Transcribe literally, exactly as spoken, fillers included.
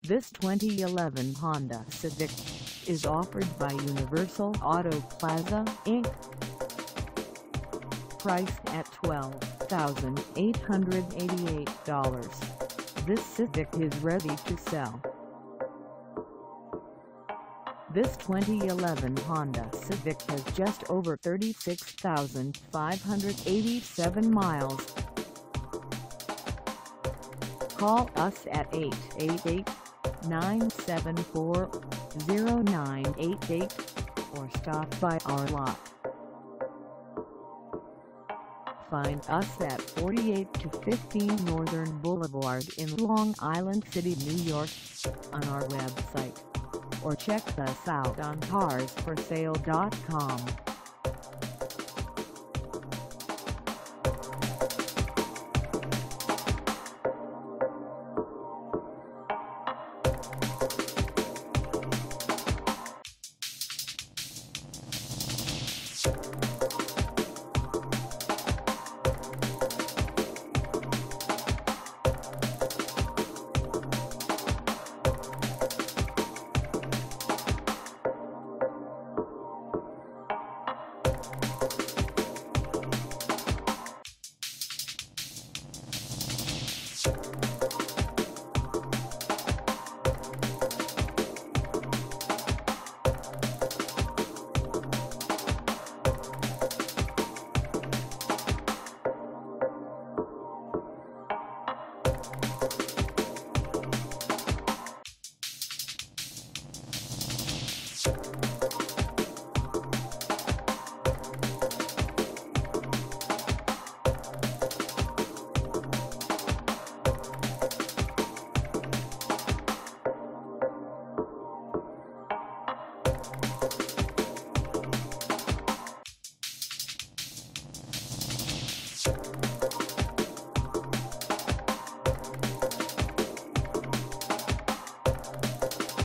This twenty eleven Honda Civic is offered by Universal Auto Plaza Incorporated. Priced at twelve thousand eight hundred eighty-eight dollars, this Civic is ready to sell. This twenty eleven Honda Civic has just over thirty-six thousand five hundred eighty-seven miles. Call us at eight eight eight, nine seven four, zero nine eight eight or stop by our lot. Find us at forty-eight to fifteen Northern Boulevard in Long Island City, New York, on our website, or check us out on cars for sale dot com. You